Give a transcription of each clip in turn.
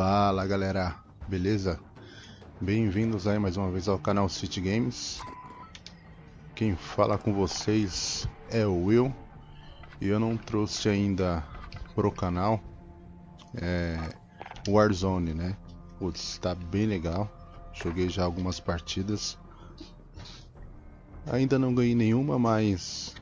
Fala galera, beleza? Bem-vindos aí mais uma vez ao canal City Games. Quem fala com vocês é o Will. E eu não trouxe ainda pro canal Warzone, né? Putz, tá bem legal. Joguei já algumas partidas. Ainda não ganhei nenhuma, mas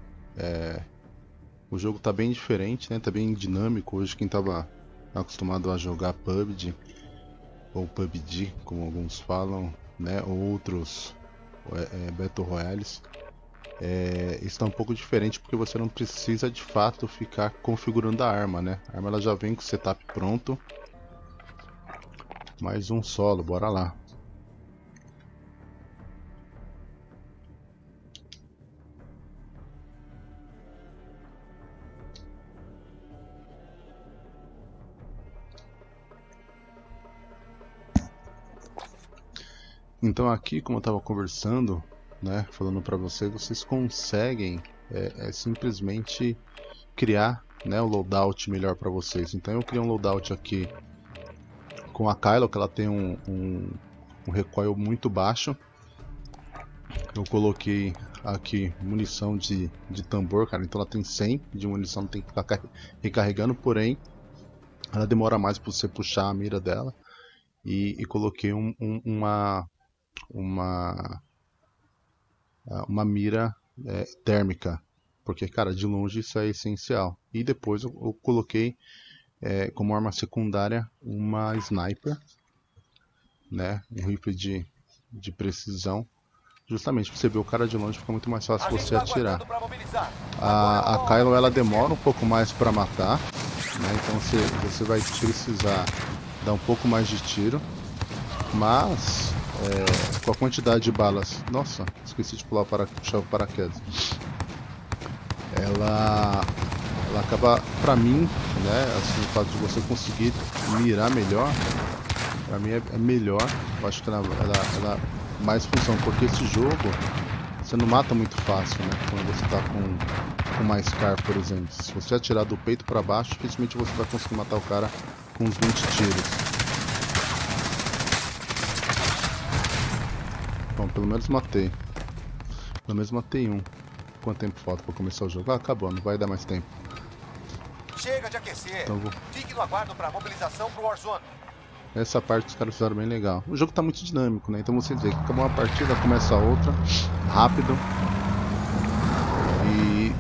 o jogo tá bem diferente, né? Tá bem dinâmico. Hoje quem tava acostumado a jogar PUBG ou PUBG, como alguns falam, né? Ou outros Battle Royales. Está um pouco diferente porque você não precisa de fato ficar configurando a arma, né? A arma ela já vem com o setup pronto. Mais um solo, bora lá. Então aqui, como eu estava conversando, né, falando para vocês conseguem simplesmente criar, né, o loadout melhor para vocês. Então eu criei um loadout aqui com a Kylo, que ela tem um recoil muito baixo. Eu coloquei aqui munição de tambor, cara, então ela tem 100 de munição, não tem que ficar recarregando, porém ela demora mais para você puxar a mira dela. E coloquei uma mira térmica, porque cara, de longe isso é essencial. E depois eu coloquei como arma secundária uma sniper, né, um rifle de precisão, justamente para você ver o cara de longe, fica muito mais fácil você atirar. A Kylo ela demora um pouco mais para matar, né, então você vai precisar dar um pouco mais de tiro, mas com a quantidade de balas, nossa, esqueci de puxar o paraquedas. Ela acaba, pra mim, né, assim, o fato de você conseguir mirar melhor, pra mim é melhor. Eu acho que ela mais funciona, porque esse jogo você não mata muito fácil, né, quando você tá com uma Scar, por exemplo. Se você atirar do peito pra baixo, dificilmente você vai conseguir matar o cara com uns 20 tiros. Bom, pelo menos matei. Pelo menos matei um. Quanto tempo falta pra começar o jogo? Ah, acabou, não vai dar mais tempo. Chega de aquecer. Então, Fique no aguardo para mobilização pro Warzone. essa parte os caras fizeram bem legal. O jogo tá muito dinâmico, né? Então vocês veem que acabou uma partida, começa a outra, rápido. E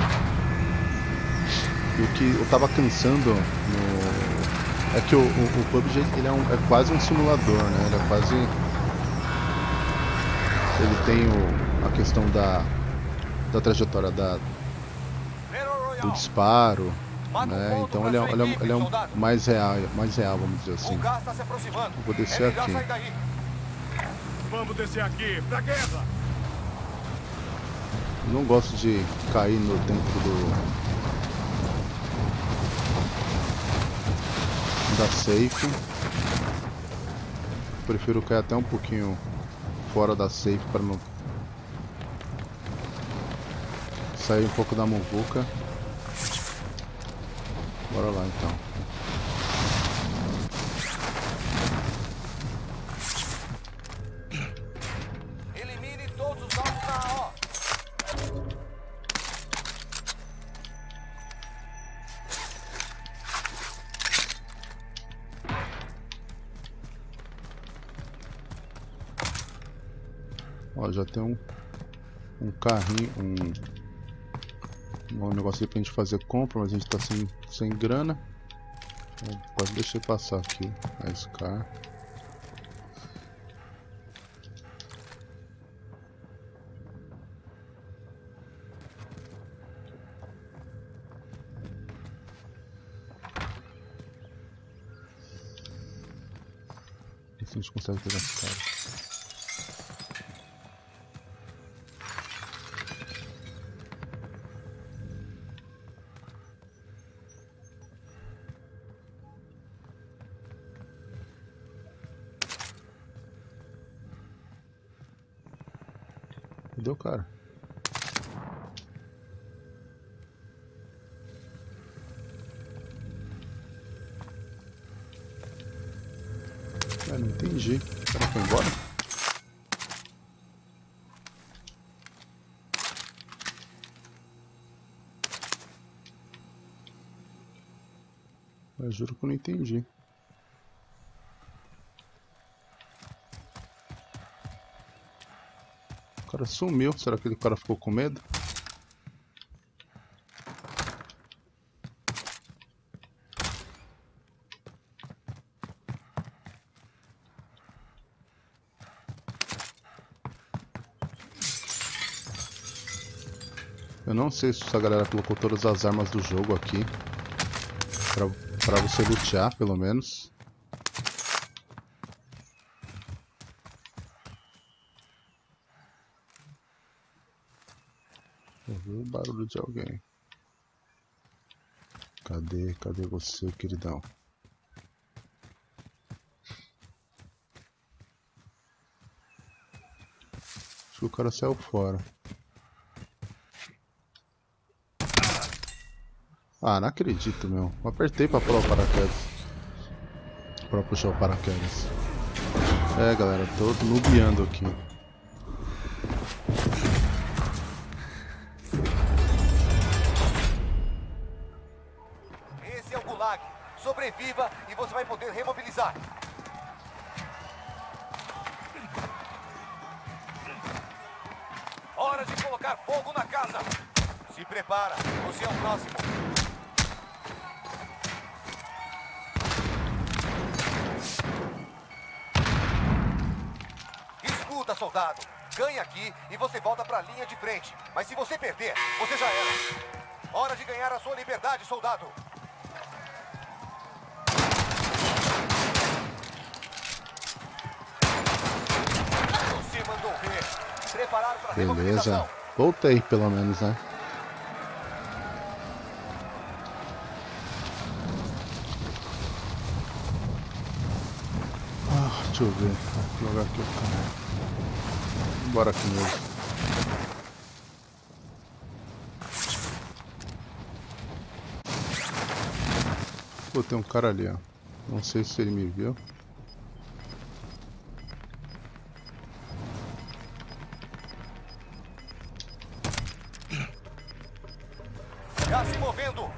o que eu tava cansando é que o PUBG ele é quase um simulador, né? Ele é quase... Ele tem a questão da trajetória do disparo, né? Então ele é mais real, vamos dizer assim. O gás está se aproximando. Eu vou descer aqui. Vamos descer aqui pra guerra. Eu não gosto de cair dentro da safe. Prefiro cair até um pouquinho fora da safe para não sair um pouco da muvuca. Bora lá então. Elimine todos os alvos na AO. Ó, já tem um carrinho, um negócio aí pra gente fazer compra, mas a gente tá sem grana. Pode deixar passar aqui a Scar. Ver se a gente consegue pegar esse cara. Cadê o cara? entendi. O cara foi embora? Eu juro que eu não entendi. O cara sumiu. Será que aquele cara ficou com medo? Eu não sei se essa galera colocou todas as armas do jogo aqui. Pra você lutear, pelo menos. Eu vi o barulho de alguém. Cadê você, queridão? Acho que o cara saiu fora. Ah, não acredito, meu. Eu apertei pra pular o paraquedas. Pra puxar o paraquedas. É, galera, tô nubiando aqui. Esse é o Gulag. Sobreviva e você vai poder remobilizar. Hora de colocar fogo na casa. Se prepara, você é o próximo. Escuta, soldado. Ganha aqui e você volta pra linha de frente. Mas se você perder, você já era. Hora de ganhar a sua liberdade, soldado. Você mandou ver. Preparar para Beleza. Voltei, pelo menos, né? Deixa eu ver. Que lugar que eu quero. Bora aqui mesmo. Pô, tem um cara ali, ó. Não sei se ele me viu. Já se movendo.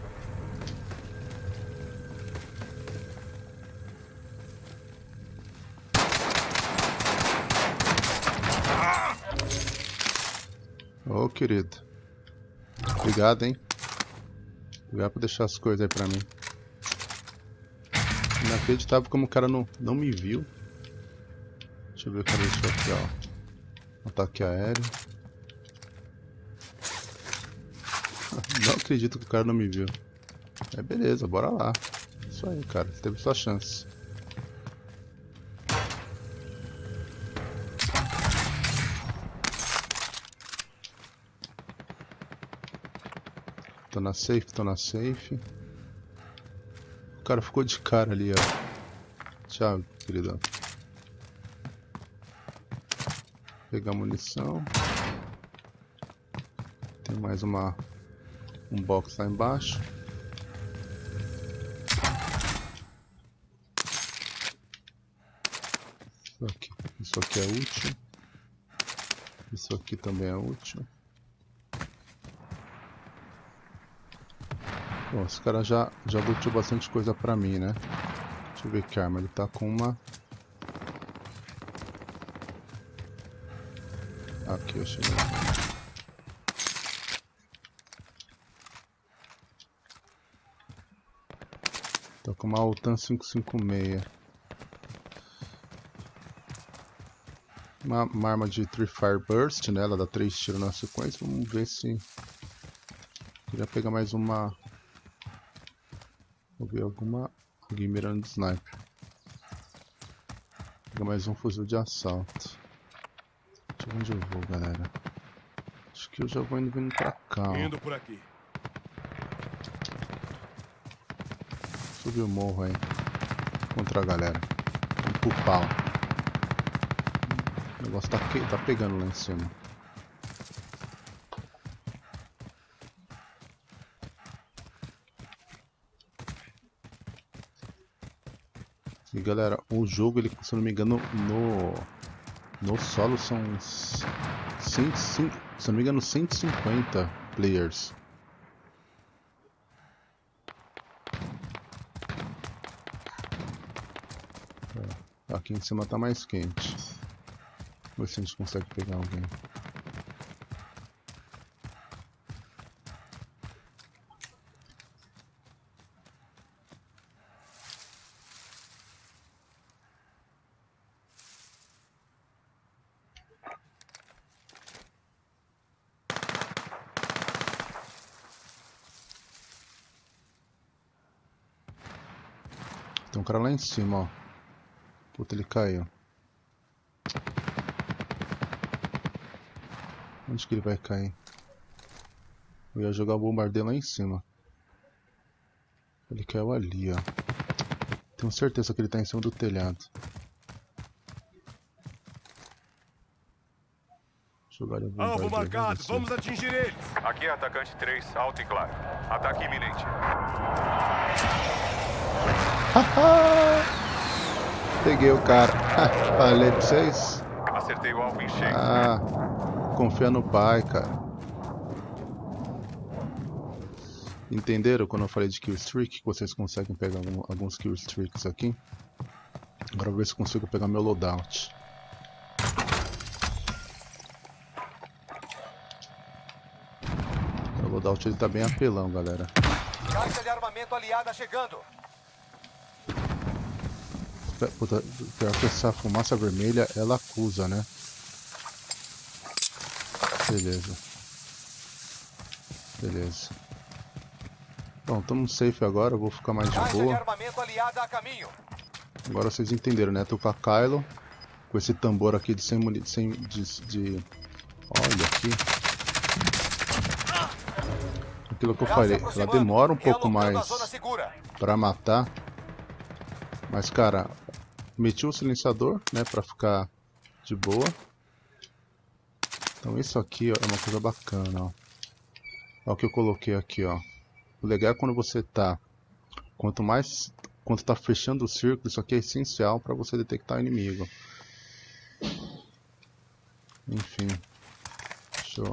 Ô, querido. Obrigado, hein. Obrigado por deixar as coisas aí pra mim. Inacreditável como o cara não me viu. Deixa eu ver o cara deixou aqui, ó. Ataque aéreo. Não acredito que o cara não me viu. É, beleza, bora lá. Isso aí, cara. Você teve sua chance. Tô na safe, tô na safe. O cara ficou de cara ali, ó. Tchau, queridão. Pegar munição. Tem mais um box lá embaixo. Isso aqui é útil. Isso aqui também é útil. Bom, esse cara já lutou bastante coisa pra mim, né? Deixa eu ver que arma. Ele tá com uma... Aqui, eu cheguei. Tô com uma Altan 556. Uma arma de Tree Fire Burst, né? Ela dá 3 tiros na sequência. Vamos ver se... Queria pegar mais uma... Vou ver alguma... Alguém mirando de sniper. Pegar mais um fuzil de assalto. Deixa eu ver onde eu vou, galera. Acho que eu já vou vindo pra cá, ó. Indo por aqui. Subir o morro aí. Contra a galera. Vamos pro pau. O negócio tá pegando lá em cima. galera, o jogo, ele, se eu não me engano, no solo são 105, se eu não me engano, 150 players. Aqui em cima tá mais quente. Vamos ver se a gente consegue pegar alguém. Tem um cara lá em cima, ó. Puta, ele caiu. Onde que ele vai cair? Eu ia jogar o bombardeio lá em cima. Ele caiu ali, ó. Tenho certeza que ele tá em cima do telhado. Jogar o bombardeio. Alvo marcado, vamos atingir eles. Aqui é atacante 3, alto e claro. Ataque iminente. Peguei o cara. Falei pra vocês. Acertei o alvo em cheio. Ah, confia no pai, cara. Entenderam quando eu falei de kill streak? Que vocês conseguem pegar alguns kill streaks aqui. Agora eu vou ver se eu consigo pegar meu loadout. O loadout ele tá bem apelão, galera. Caixa de armamento aliada chegando. Puta, pior que essa fumaça vermelha, ela acusa, né? Beleza. Beleza. Bom, estamos safe agora, eu vou ficar mais de Caixa de boa. armamento aliada a caminho. Agora vocês entenderam, né? Tô com a Kylo, com esse tambor aqui de sem olha aqui. Aquilo que eu falei, ela demora um pouco mais pra matar. Mas, cara, meti o silenciador, né, pra ficar de boa. Então isso aqui, ó, é uma coisa bacana, ó. Olha o que eu coloquei aqui, ó. O legal é quando você tá... Quanto tá fechando o círculo, isso aqui é essencial para você detectar o inimigo. Enfim. Show.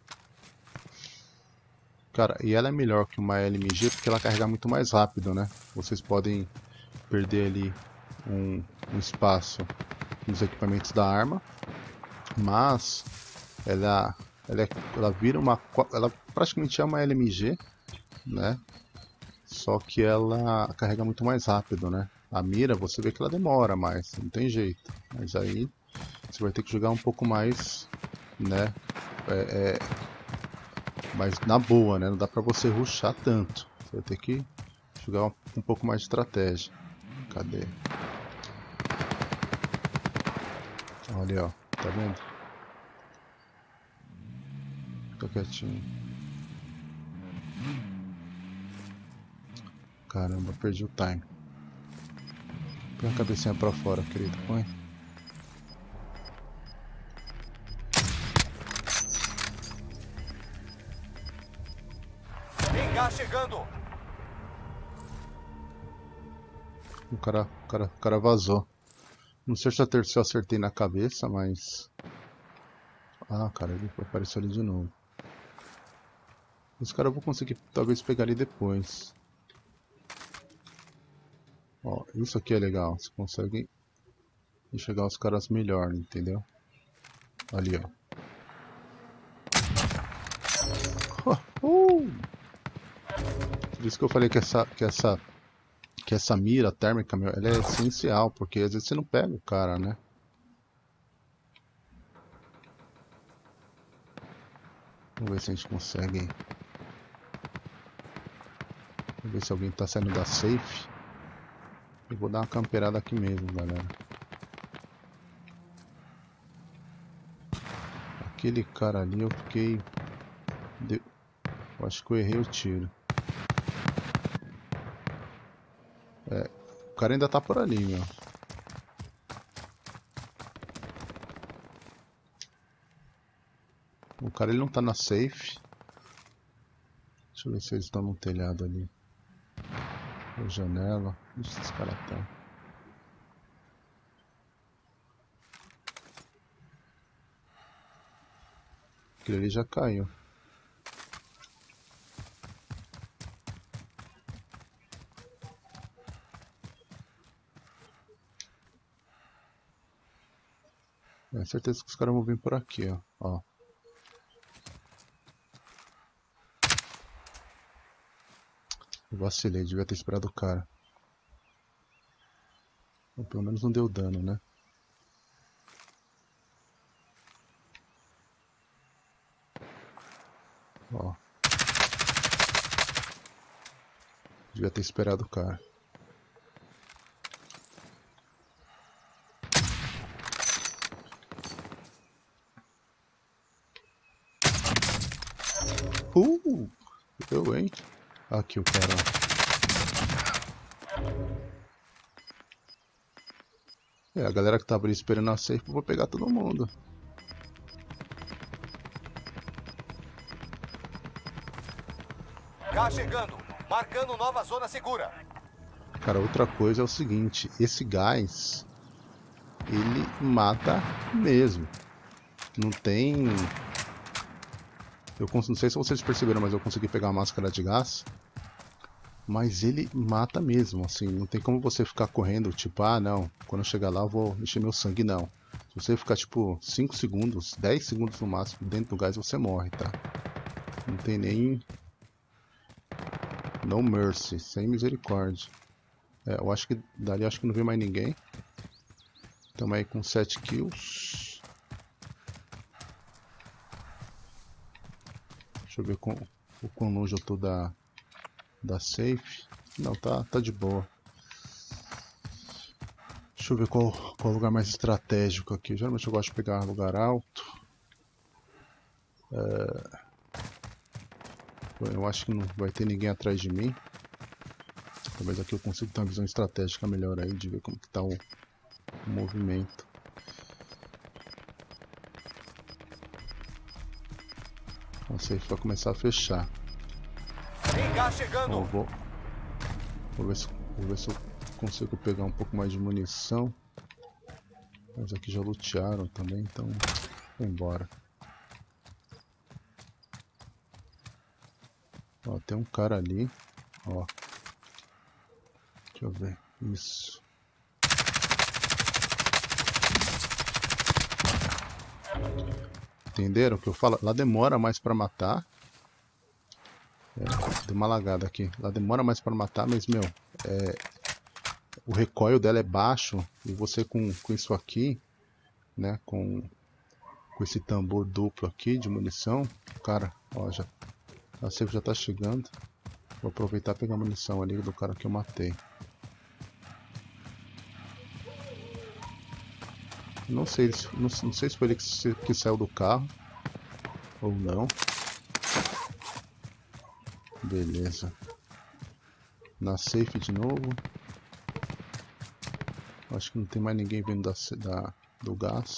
Cara, e ela é melhor que uma LMG porque ela carrega muito mais rápido, né? Vocês podem perder ali um espaço nos equipamentos da arma. Mas ela vira uma... Ela praticamente é uma LMG, né? Só que ela carrega muito mais rápido, né? A mira, você vê que ela demora mais, não tem jeito. Mas aí você vai ter que jogar um pouco mais, né? Mas na boa, né? Não dá pra você rushar tanto. Você vai ter que jogar um pouco mais de estratégia. Cadê? Olha, ó. Tá vendo? Fica quietinho. Caramba, perdi o time. Põe a cabecinha pra fora, querido. Põe. Tem gás chegando. O cara vazou. Não sei se eu acertei na cabeça, mas... Ah, cara, ele apareceu ali de novo. Esse cara eu vou conseguir talvez pegar ele depois. Ó, isso aqui é legal, você consegue enxergar os caras melhor, entendeu? Ali, ó. Por isso que eu falei que essa mira térmica, meu, ela é essencial, porque às vezes você não pega o cara, né? Vamos ver se a gente consegue. Vamos ver se alguém tá saindo da safe. Eu vou dar uma camperada aqui mesmo, galera. Aquele cara ali eu fiquei... Eu acho que eu errei o tiro. O cara ainda tá por ali, meu. O cara ele não tá na safe. Deixa eu ver se eles estão no telhado ali. Na janela. Onde esses caras estão? Aquele ali já caiu. É certeza que os caras vão vir por aqui, ó. Eu vacilei, devia ter esperado o cara. Ou pelo menos não deu dano, né? Ó. Devia ter esperado o cara. Eu, hein? Aqui o cara. A galera que tava ali esperando a safe, eu vou pegar todo mundo. Gás chegando, marcando nova zona segura. Cara, outra coisa é o seguinte, esse gás, ele mata mesmo. Não tem... não sei se vocês perceberam, mas eu consegui pegar a máscara de gás. Mas ele mata mesmo, assim, não tem como você ficar correndo, tipo, ah não, quando eu chegar lá eu vou encher meu sangue, não. Se você ficar tipo 5 segundos, 10 segundos no máximo dentro do gás, você morre, tá? Não tem nem... No mercy, sem misericórdia. Eu acho que dali acho que não vem mais ninguém. Estamos aí com 7 kills. Deixa eu ver o quão longe eu tô da safe. Não, tá de boa. Deixa eu ver qual o lugar mais estratégico aqui. Geralmente eu gosto de pegar lugar alto. Eu acho que não vai ter ninguém atrás de mim. Talvez aqui eu consiga ter uma visão estratégica melhor aí, de ver como que tá o movimento. A safe vai começar a fechar. Tem gás chegando. Eu vou ver se eu consigo pegar um pouco mais de munição. Mas aqui já lutearam também, então vou embora. Ó, tem um cara ali, ó. Deixa eu ver, isso. Entenderam o que eu falo? Lá demora mais pra matar. Deu uma lagada aqui. Lá demora mais pra matar, mas meu, o recoil dela é baixo. E você com isso aqui, né, com esse tambor duplo aqui de munição, cara, ó, a safe já tá chegando. Vou aproveitar e pegar a munição ali do cara que eu matei. Não sei se foi ele que saiu do carro ou não. Beleza. Na safe de novo. Acho que não tem mais ninguém vindo do gás.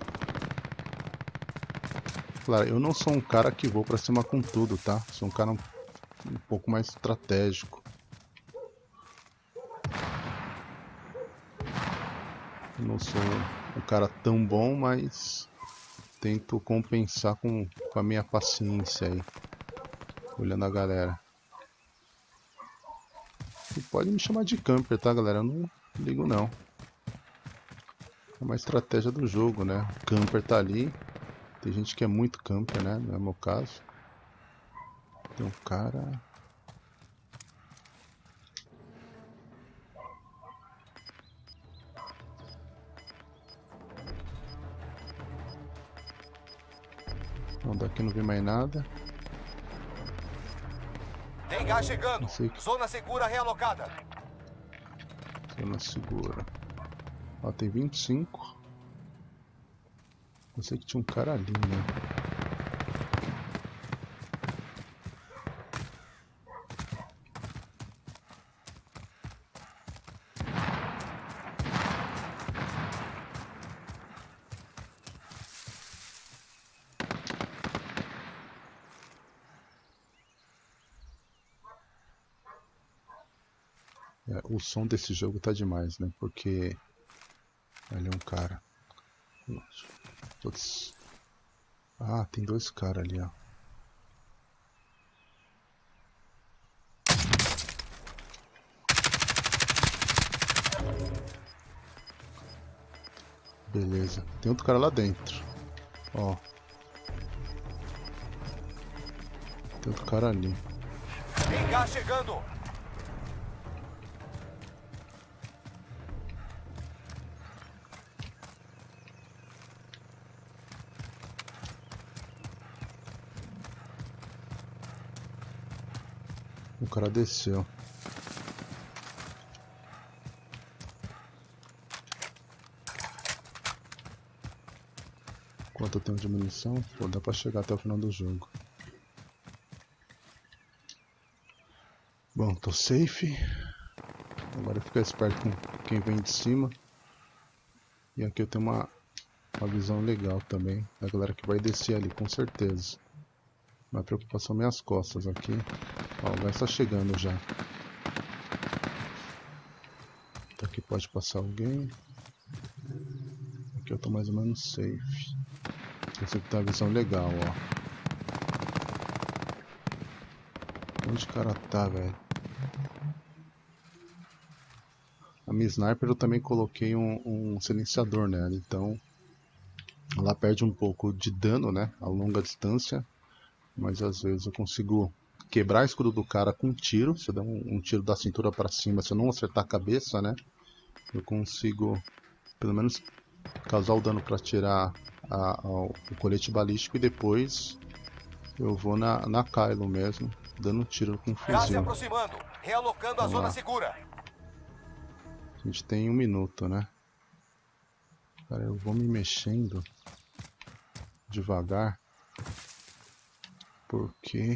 Claro, eu não sou um cara que vou pra cima com tudo, tá? Sou um cara um pouco mais estratégico. Eu não sou um cara tão bom, mas tento compensar com a minha paciência aí. Olhando a galera. E pode me chamar de camper, tá, galera? Eu não ligo, não. É uma estratégia do jogo, né? O camper tá ali. Tem gente que é muito camper, né? Não é o meu caso. Tem um cara... Não, daqui não vi mais nada. Tem gás chegando. Zona segura realocada. Zona segura. Ó, tem 25. Eu sei que tinha um cara ali, né? O som desse jogo tá demais, né? Porque... Ali é um cara. Putz. Ah, tem dois caras ali, ó. Beleza. Tem outro cara lá dentro. Ó. Tem outro cara ali. Tem gás chegando. O cara desceu. Quanto eu tenho de munição? Pô, dá pra chegar até o final do jogo. Bom, tô safe. Agora ficar esperto com quem vem de cima. E aqui eu tenho uma visão legal também da galera que vai descer ali, com certeza. Minha preocupação minhas costas aqui. Ó, vai estar chegando já. Então aqui pode passar alguém. Aqui eu tô mais ou menos safe. Esse aqui tem uma visão legal, ó. Onde o cara tá, velho? A minha sniper eu também coloquei um silenciador nela, então ela perde um pouco de dano, né, a longa distância, mas às vezes eu consigo quebrar o escudo do cara com um tiro. Se eu der um tiro da cintura para cima, se eu não acertar a cabeça, né, eu consigo pelo menos causar o dano para tirar o colete balístico, e depois eu vou na Kylo mesmo, dando um tiro com um Gás se fuzil. aproximando, realocando a zona segura. A gente tem 1 minuto, né? Cara, eu vou me mexendo devagar, porque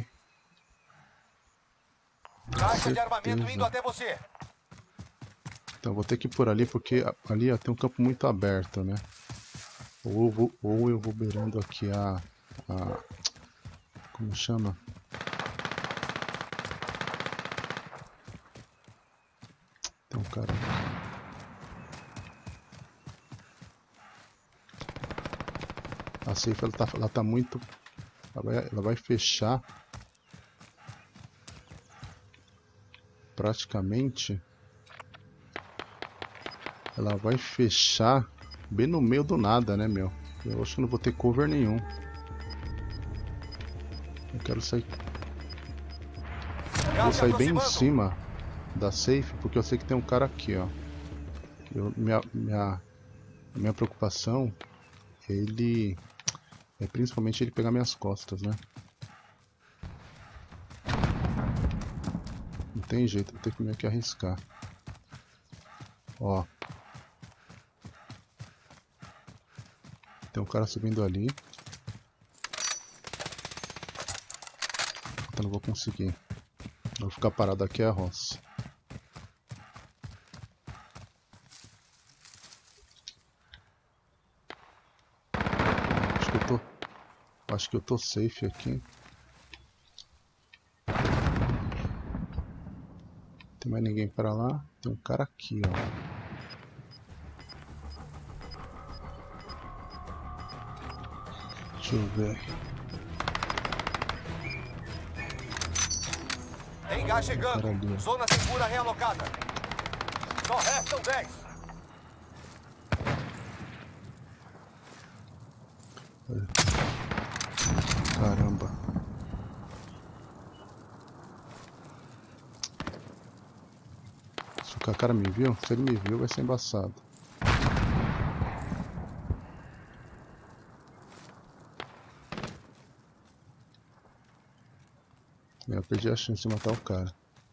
Caixa de armamento indo certeza. até você. Então eu vou ter que ir por ali, porque ali ó, tem um campo muito aberto, né? Ou eu vou beirando aqui como chama? Tem um cara. A safe ela tá muito. Ela vai fechar praticamente. Ela vai fechar bem no meio do nada, né, meu? Eu acho que não vou ter cover nenhum. Eu quero sair. Vou sair bem em cima da safe, porque eu sei que tem um cara aqui, ó. Minha preocupação é principalmente ele pegar minhas costas, né? Não tem jeito, vou ter que meio que arriscar. Ó. Tem um cara subindo ali. Então não vou conseguir. Vou ficar parado aqui a roça. Acho que eu tô safe aqui. Tem mais ninguém para lá. Tem um cara aqui, ó. Deixa eu ver. Tem gás chegando. Ali. Zona segura realocada. Só restam 10. Caramba. Se o cara me viu, se ele me viu, vai ser embaçado. Eu perdi a chance de matar o cara.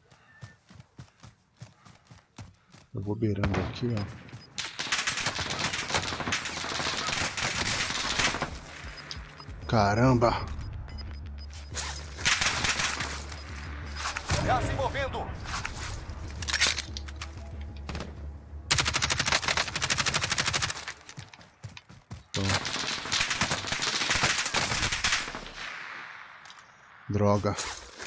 Eu vou beirando aqui, ó. Caramba! Já se movendo. Pronto. Droga.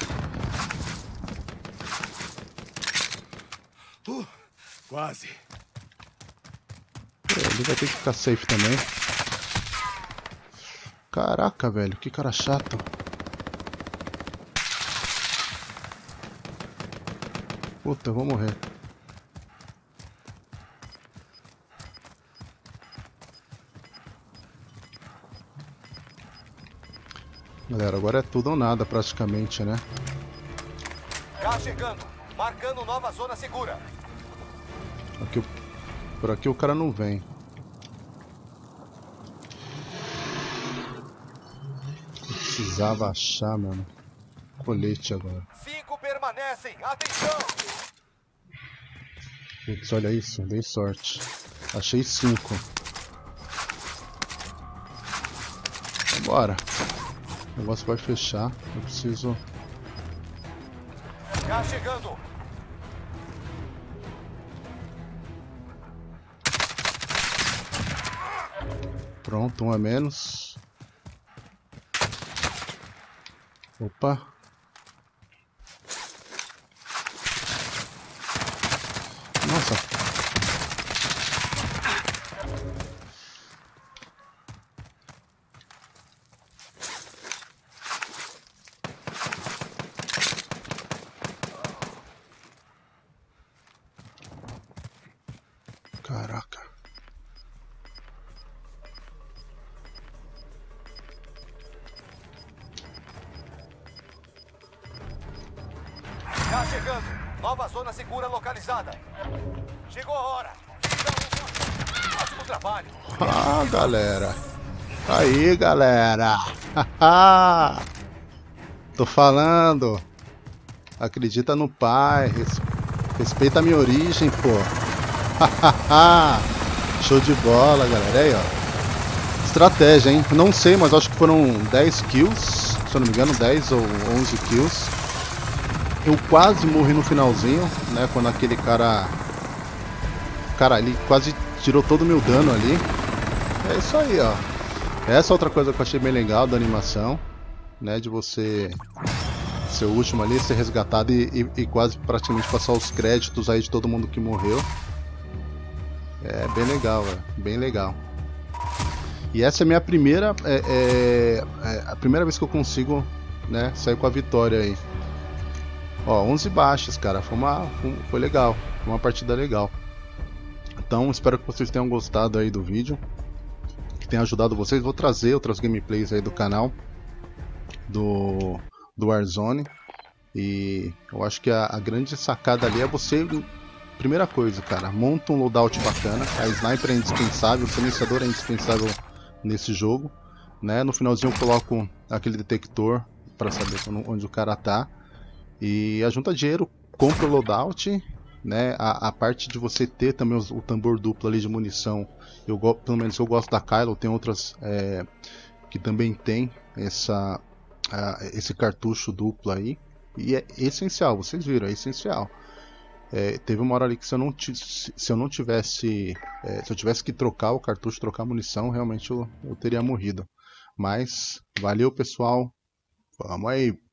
Quase. Ele vai ter que ficar safe também. Caraca, velho, que cara chato. Puta, eu vou morrer. Galera, agora é tudo ou nada praticamente, né? Cá chegando, marcando nova zona segura. Por aqui o cara não vem. Precisava achar, mano. Colete agora. 5 permanecem, atenção! Putz, olha isso, dei sorte. Achei 5. Bora. O negócio vai fechar. Eu preciso... Cá chegando. Pronto, um a menos. Opa. Nossa. Caraca. Cá chegando. Nova zona segura localizada. Chegou a hora. Ótimo trabalho. Ah, galera. Aí, galera. Tô falando. Acredita no pai. Respeita a minha origem, pô. Show de bola, galera. Aí, ó. Estratégia, hein? Não sei, mas acho que foram 10 kills. Se eu não me engano, 10 ou 11 kills. Eu quase morri no finalzinho, né? Quando aquele cara... Cara, ele quase tirou todo o meu dano ali. É isso aí, ó. Essa é outra coisa que eu achei bem legal da animação, né? De você ser o último ali, ser resgatado e quase praticamente passar os créditos aí de todo mundo que morreu. É bem legal, velho. Bem legal. E essa é a minha primeira... a primeira vez que eu consigo, né, sair com a vitória aí. Ó, 11 baixas, cara. Foi legal. Foi uma partida legal. Então, espero que vocês tenham gostado aí do vídeo. Que tenha ajudado vocês. Vou trazer outras gameplays aí do canal. Do Warzone. E eu acho que a grande sacada ali é você... Primeira coisa, cara. Monta um loadout bacana. A sniper é indispensável. O silenciador é indispensável nesse jogo. Né? No finalzinho eu coloco aquele detector para saber onde o cara tá. E ajunta dinheiro, compra o loadout, né? A parte de você ter também o tambor duplo ali de munição, pelo menos eu gosto da Kylo, tem outras que também tem esse cartucho duplo aí. E é essencial, vocês viram, é essencial. Teve uma hora ali que se eu tivesse que trocar o cartucho, trocar a munição, realmente eu teria morrido. Mas valeu, pessoal, vamos aí.